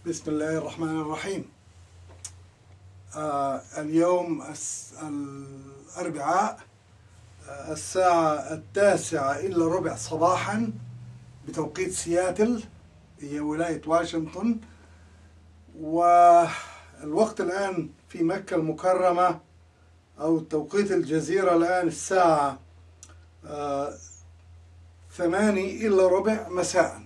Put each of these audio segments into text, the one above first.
بسم الله الرحمن الرحيم. اليوم الأربعاء الساعة 9:15 صباحا بتوقيت سياتل، هي ولاية واشنطن، والوقت الآن في مكة المكرمة أو توقيت الجزيرة الآن الساعة 8:15 مساء.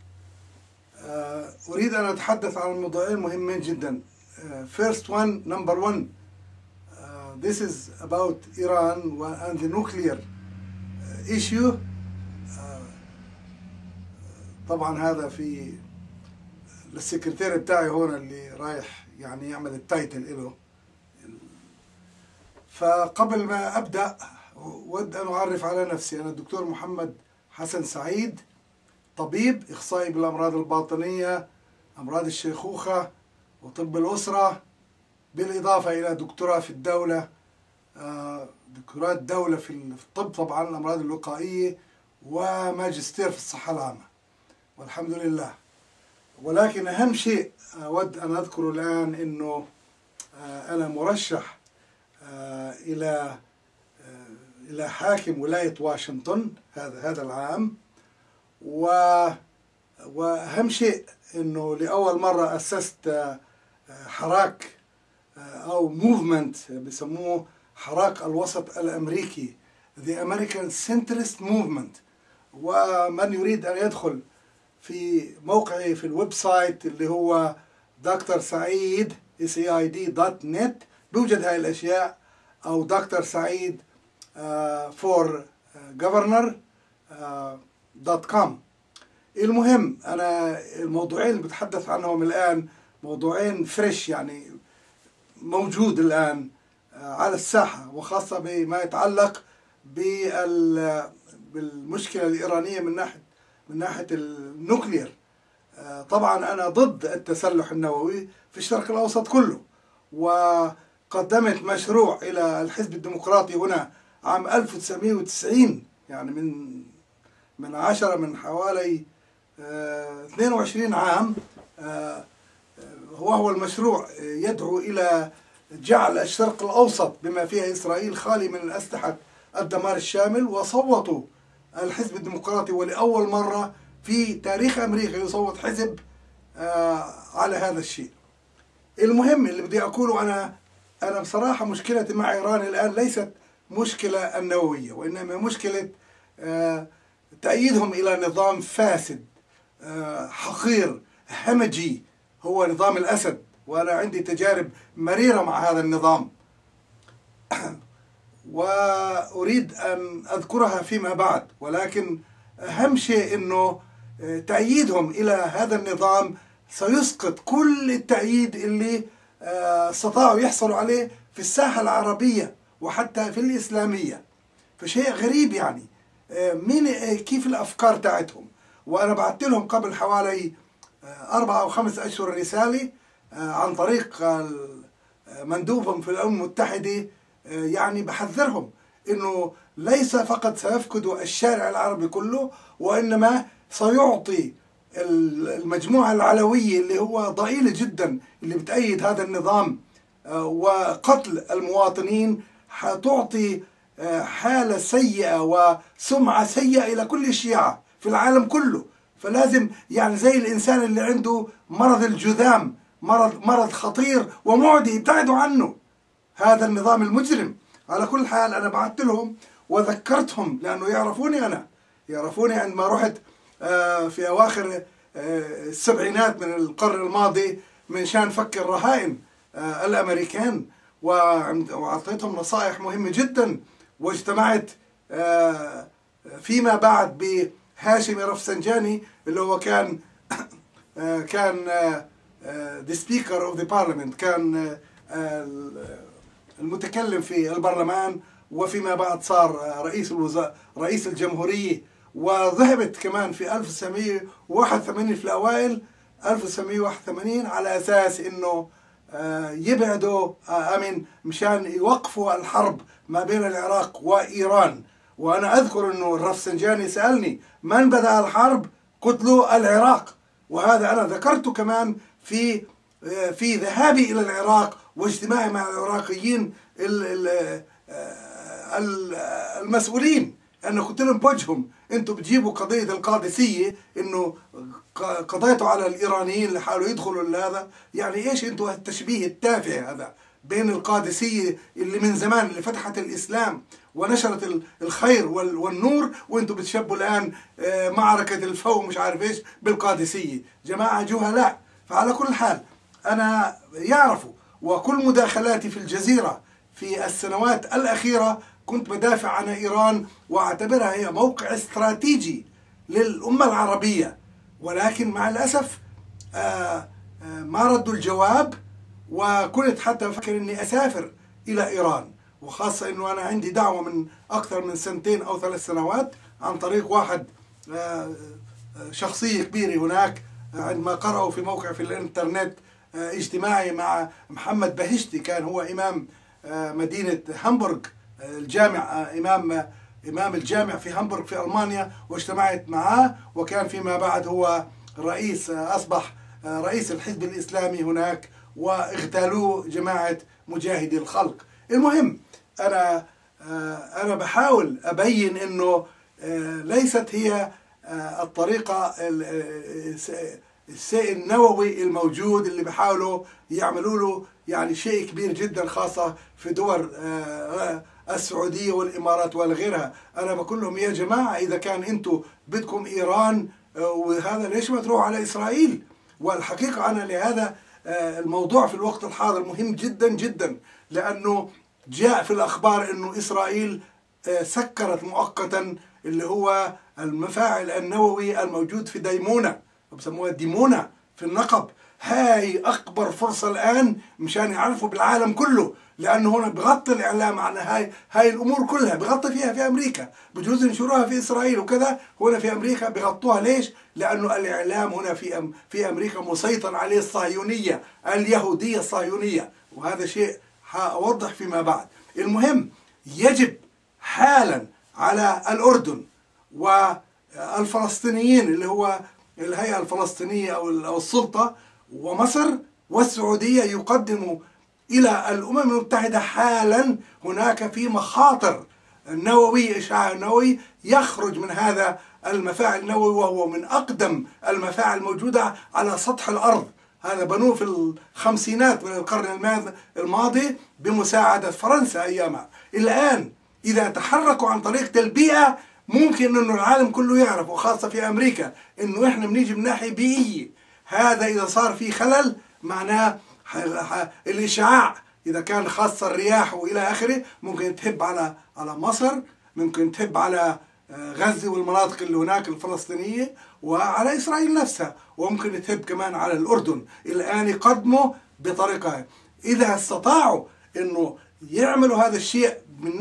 أريد أن أتحدث عن موضوعين مهمين جدا. Number one, this is about Iran and the nuclear issue. طبعا هذا في السكرتير بتاعي هون اللي رايح يعني يعمل التايتل له. فقبل ما أبدأ أود أن أعرف على نفسي. أنا الدكتور محمد حسن سعيد، طبيب إخصائي بالأمراض الباطنية، أمراض الشيخوخة وطب الأسرة، بالإضافة إلى دكتوراه في الدولة، دكتوراه الدولة في الطب طبعا الأمراض الوقائية، وماجستير في الصحة العامة والحمد لله. ولكن أهم شيء أود أن أذكره الآن إنه أنا مرشح إلى حاكم ولاية واشنطن هذا العام. وأهم شيء إنه لأول مرة أسست حراك أو موفمنت بسموه حراك الوسط الأمريكي، The American Centrist Movement. ومن يريد أن يدخل في موقعي في الويب سايت اللي هو دكتور سعيد SAID.net بيوجد هاي الأشياء، أو دكتور سعيد for governor.com. المهم أنا الموضوعين اللي بتحدث عنهم الآن موضوعين فريش، يعني موجود الآن على الساحة، وخاصة بما يتعلق بالمشكلة الإيرانية من ناحية النوكلير. طبعا أنا ضد التسلح النووي في الشرق الأوسط كله، وقدمت مشروع إلى الحزب الديمقراطي هنا عام 1990، يعني من حوالي 22 عام. هو المشروع يدعو إلى جعل الشرق الأوسط بما فيها إسرائيل خالي من الأسلحة الدمار الشامل. وصوتوا الحزب الديمقراطي، ولأول مرة في تاريخ أمريكا يصوت حزب على هذا الشيء. المهم اللي بدي أقوله، أنا بصراحة مشكلتي مع إيران الآن ليست مشكلة النووية، وإنما مشكلة تأييدهم إلى نظام فاسد حقير همجي، هو نظام الأسد. وأنا عندي تجارب مريرة مع هذا النظام وأريد أن أذكرها فيما بعد. ولكن أهم شيء أنه تأييدهم إلى هذا النظام سيسقط كل التأييد اللي استطاعوا يحصلوا عليه في الساحة العربية وحتى في الإسلامية. فشيء غريب، يعني كيف الأفكار تاعتهم. وأنا بعثت لهم قبل حوالي 4 أو 5 أشهر رسالة عن طريق مندوبهم في الأمم المتحدة، يعني بحذرهم إنه ليس فقط سيفقدوا الشارع العربي كله، وإنما سيعطي المجموعة العلوية اللي هو ضئيلة جدا اللي بتأيد هذا النظام وقتل المواطنين، حتعطي حالة سيئة وسمعة سيئة إلى كل الشيعة في العالم كله. فلازم يعني زي الإنسان اللي عنده مرض الجذام، مرض خطير ومعدي، يبتعدوا عنه هذا النظام المجرم. على كل حال أنا بعثت لهم وذكرتهم، لأنه يعرفوني عندما رحت في أواخر السبعينات من القرن الماضي من شان فك الرهائن الأمريكان، وأعطيتهم نصائح مهمة جدا. واجتمعت فيما بعد بهاشمي رفسنجاني اللي هو كان the speaker of the parliament، كان المتكلم في البرلمان، وفيما بعد صار رئيس الجمهورية. وذهبت كمان في 1981 في الأوائل 1981 على أساس إنه يبعدوا مشان يوقفوا الحرب ما بين العراق وإيران. وأنا أذكر إنه الرفسنجاني سألني من بدأ الحرب؟ قلت له العراق. وهذا أنا ذكرته كمان في ذهابي إلى العراق واجتماعي مع العراقيين المسؤولين. أنا قلت لهم بوجههم أنتم بتجيبوا قضية القادسية إنه قضيتوا على الإيرانيين اللي حاولوا يدخلوا لهذا، يعني إيش أنتم التشبيه التافه هذا بين القادسية اللي من زمان اللي فتحت الإسلام ونشرت الخير والنور، وأنتم بتشبوا الآن معركة الفو مش عارف إيش بالقادسية. جماعة جهلاء. فعلى كل حال أنا يعرفوا، وكل مداخلاتي في الجزيرة في السنوات الأخيرة كنت بدافع عن إيران وأعتبرها هي موقع استراتيجي للأمة العربية، ولكن مع الأسف ما ردوا الجواب. وكنت حتى أفكر أني أسافر إلى إيران، وخاصة أنه أنا عندي دعوة من أكثر من 2 أو 3 سنوات عن طريق واحد شخصية كبيرة هناك، عندما قرأوا في موقع في الإنترنت اجتماعي مع محمد بهشتي، كان هو إمام مدينة هامبورغ، الجامع إمام الجامع في هامبورغ في ألمانيا، واجتمعت معه، وكان فيما بعد هو أصبح رئيس الحزب الإسلامي هناك، واغتالوه جماعة مجاهدي الخلق. المهم أنا بحاول أبين أنه ليست هي الطريقة الشيء النووي الموجود اللي بحاولوا يعملوا له يعني شيء كبير جدا، خاصة في دول السعودية والإمارات وغيرها. أنا بقول لهم يا جماعة إذا كان أنتم بدكم إيران وهذا، ليش ما تروحوا على إسرائيل؟ والحقيقة أنا لهذا الموضوع في الوقت الحاضر مهم جدا جدا، لأنه جاء في الأخبار أنه إسرائيل سكرت مؤقتا اللي هو المفاعل النووي الموجود في ديمونة، بسموها ديمونة في النقب. هاي أكبر فرصة الآن مشان يعرفوا بالعالم كله، لأنه هنا بغطي الإعلام عن هاي الأمور كلها، بغطي فيها في أمريكا، بجوز ينشروها في إسرائيل وكذا، هنا في أمريكا بغطوها. ليش؟ لأنه الإعلام هنا في أمريكا مسيطر عليه الصهيونية اليهودية الصهيونية، وهذا شيء حأوضح فيما بعد. المهم يجب حالا على الأردن والفلسطينيين اللي هو الهيئة الفلسطينية أو السلطة ومصر والسعودية يقدموا إلى الأمم المتحدة حالا هناك في مخاطر نووية، إشعاع نووي يخرج من هذا المفاعل النووي، وهو من أقدم المفاعل الموجودة على سطح الأرض. هذا بنوه في الخمسينات من القرن الماضي بمساعدة فرنسا أيامها. الآن إذا تحركوا عن طريق البيئة ممكن أنه العالم كله يعرف، وخاصة في أمريكا، أنه إحنا بنيجي من ناحية بيئية. هذا إذا صار في خلل معناه الإشعاع إذا كان خاصة الرياح وإلى آخره ممكن تهب على مصر، ممكن تهب على غزة والمناطق اللي هناك الفلسطينية، وعلى إسرائيل نفسها، وممكن تهب كمان على الأردن. الآن يقدموا بطريقة، إذا استطاعوا أنه يعملوا هذا الشيء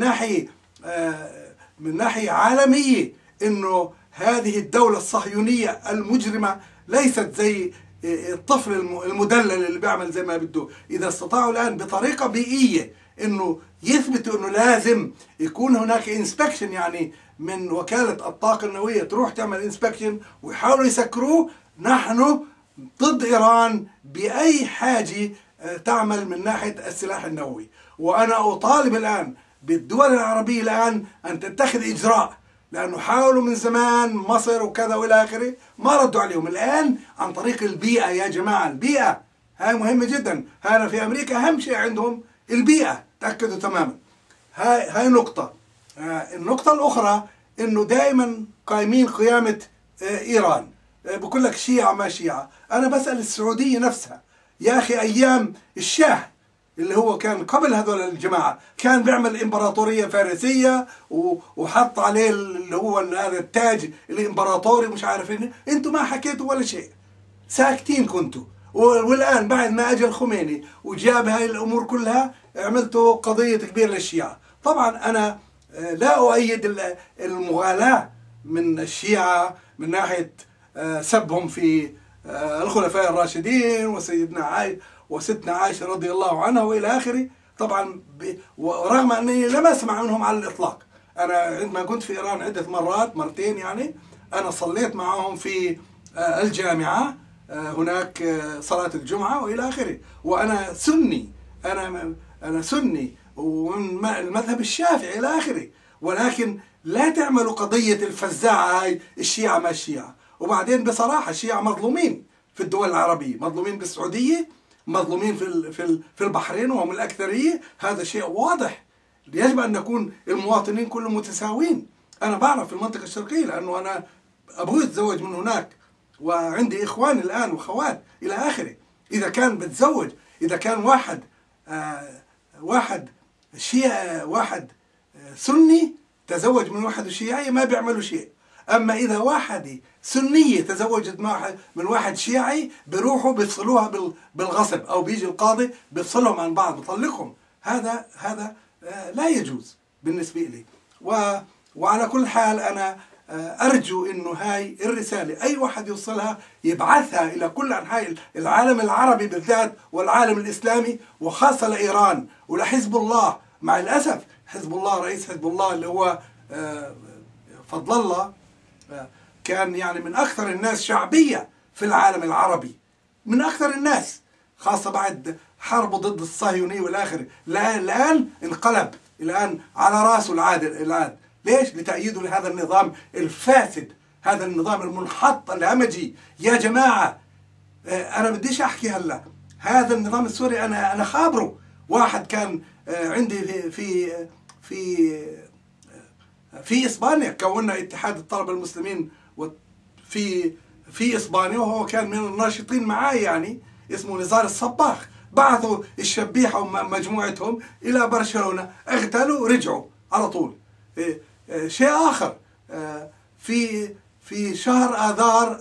من ناحية عالمية، أنه هذه الدولة الصهيونية المجرمة ليست زي الطفل المدلل اللي بيعمل زي ما بده. إذا استطاعوا الآن بطريقة بيئية أنه يثبتوا أنه لازم يكون هناك إنسبكشن، يعني من وكالة الطاقة النووية تروح تعمل إنسبكشن ويحاولوا يسكروه، نحن ضد إيران بأي حاجة تعمل من ناحية السلاح النووي. وأنا أطالب الآن بالدول العربية الآن أن تتخذ إجراء، لأنه حاولوا من زمان مصر وكذا وإلى آخره ما ردوا عليهم. الآن عن طريق البيئة يا جماعة، البيئة هاي مهمة جدا. هذا في أمريكا أهم شيء عندهم البيئة، تأكدوا تماما. هاي نقطة. النقطة الأخرى إنه دائما قايمين قيامة إيران، بقول لك شيعة ما شيعة. أنا بسأل السعودية نفسها يا أخي، أيام الشاه اللي هو كان قبل هذول الجماعة كان بيعمل إمبراطورية فارسية وحط عليه اللي هو هذا التاج الإمبراطوري مش عارف. انتوا ما حكيتوا ولا شيء، ساكتين كنتوا. والآن بعد ما أجى الخميني وجاب هاي الأمور كلها عملتوا قضية كبيرة للشيعة. طبعا أنا لا أؤيد المغالاة من الشيعة من ناحية سبهم في الخلفاء الراشدين وستنا عائشة رضي الله عنها وإلى آخره. طبعا ورغم أني لم أسمع منهم على الإطلاق. أنا عندما كنت في إيران عدة مرات، مرتين يعني، أنا صليت معهم في الجامعة هناك صلاة الجمعة وإلى آخره. وأنا سني، أنا سني ومن المذهب الشافعي إلى آخره، ولكن لا تعملوا قضية الفزاعة هاي الشيعة ما الشيعة. وبعدين بصراحة الشيعة مظلومين في الدول العربية، مظلومين بالسعودية، مظلومين في البحرين وهم الأكثرية. هذا شيء واضح. يجب أن نكون المواطنين كلهم متساوين. أنا بعرف في المنطقة الشرقية لأنه أنا أبوي تزوج من هناك، وعندي إخوان الآن وأخوات إلى آخره. إذا كان بتزوج، إذا كان واحد شيعي، واحد سني تزوج من واحد شيعي ما بيعملوا شيء. أما إذا واحدة سنية تزوجت من واحد شيعي بيروحوا بيفصلوها بالغصب، أو بيجي القاضي بيفصلهم عن بعض بيطلقهم. هذا لا يجوز بالنسبة لي. وعلى كل حال أنا أرجو إنه هاي الرسالة أي واحد يوصلها يبعثها إلى كل أنحاء العالم العربي بالذات والعالم الإسلامي، وخاصة لإيران ولحزب الله. مع الأسف حزب الله، رئيس حزب الله اللي هو فضل الله، كان يعني من أكثر الناس شعبية في العالم العربي، من أكثر الناس، خاصة بعد حربه ضد الصهيونية والآخر. الآن انقلب، الآن على رأسه العاد. ليش؟ لتأييده لهذا النظام الفاسد، هذا النظام المنحط الهمجي. يا جماعة أنا بديش أحكي هلا، هذا النظام السوري أنا خابره. واحد كان عندي في إسبانيا، كونا اتحاد الطلبة المسلمين في إسبانيا، وهو كان من الناشطين معي يعني، اسمه نزار الصباغ. بعثوا الشبيحة ومجموعتهم إلى برشلونة، اغتالوا ورجعوا على طول. شيء آخر، في شهر آذار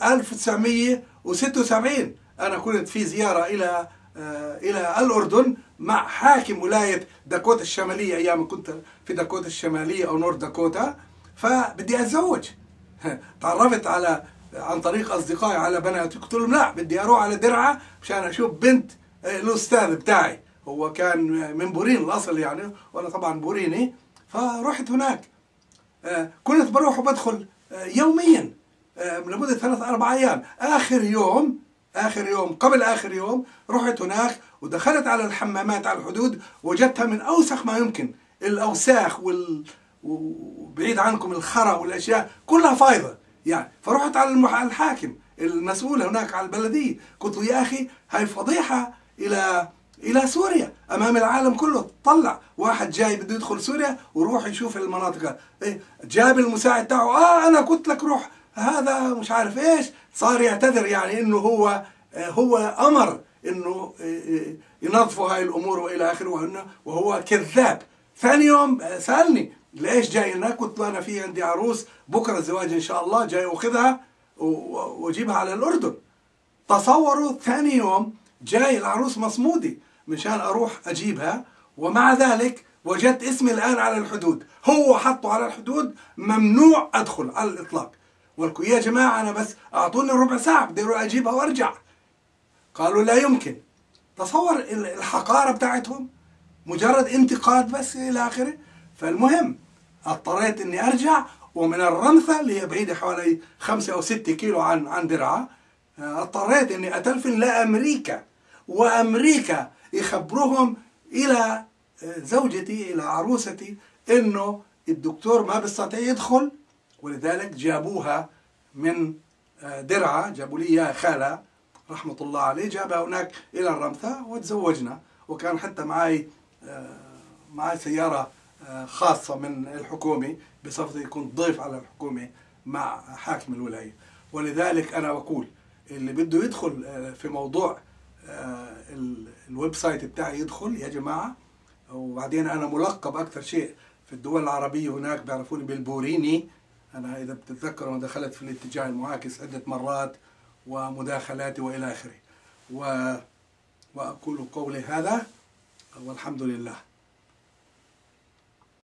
1976 أنا كنت في زيارة إلى الأردن مع حاكم ولاية داكوتا الشمالية، أيام كنت في داكوتا الشمالية أو نورث داكوتا. فبدي أتزوج، تعرفت عن طريق أصدقائي على بنات، قلت لهم لا بدي أروح على درعا مشان أشوف بنت الأستاذ بتاعي. هو كان من بورين الأصل يعني، وأنا طبعا بوريني. فرحت هناك، كنت بروح وبدخل يوميا لمدة 3-4 أيام. آخر يوم قبل آخر يوم رحت هناك ودخلت على الحمامات على الحدود، وجدتها من أوسخ ما يمكن. الأوساخ وبعيد عنكم الخرا والأشياء كلها فايضة يعني. فرحت على الحاكم المسؤول هناك على البلدية، قلت له يا أخي هاي فضيحة إلى سوريا أمام العالم كله. طلع واحد جاي بده يدخل سوريا وروح يشوف المناطق. جاب المساعد تاعه، أنا قلت لك روح، هذا مش عارف إيش. صار يعتذر يعني إنه هو أمر إنه ينظفوا هاي الأمور وإلى آخره، وهو كذاب. ثاني يوم سألني ليش جاي هناك؟ قلت له أنا في عندي عروس بكرة الزواج إن شاء الله، جاي أخذها وأجيبها على الأردن. تصوروا ثاني يوم جاي العروس مصمودة مشان أروح أجيبها، ومع ذلك وجدت اسمي الآن على الحدود. هو حطه على الحدود، ممنوع أدخل على الإطلاق. قلت يا جماعة أنا بس أعطوني ربع ساعة بدي أروح أجيبها وأرجع. قالوا لا يمكن. تصور الحقارة بتاعتهم، مجرد انتقاد بس إلى آخره. فالمهم اضطريت إني أرجع، ومن الرمثة اللي هي بعيدة حوالي 5 أو 6 كيلو عن درعا، اضطريت إني أتلفن لأمريكا، وأمريكا يخبروهم إلى زوجتي، إلى عروستي، إنه الدكتور ما بيستطيع يدخل، ولذلك جابوها من درعا، جابوا لي إياها خالها رحمة الله عليه، جابها هناك إلى الرمثة وتزوجنا. وكان حتى معي سيارة خاصة من الحكومة بصفتي كنت ضيف على الحكومة مع حاكم الولاية. ولذلك أنا بقول اللي بده يدخل في موضوع الويب سايت بتاعي يدخل يا جماعة. وبعدين أنا ملقب أكثر شيء في الدول العربية هناك بيعرفوني بالبوريني. أنا إذا بتتذكروا أنا دخلت في الاتجاه المعاكس عدة مرات ومداخلاتي وإلى آخره. وأقول قولي هذا والحمد لله.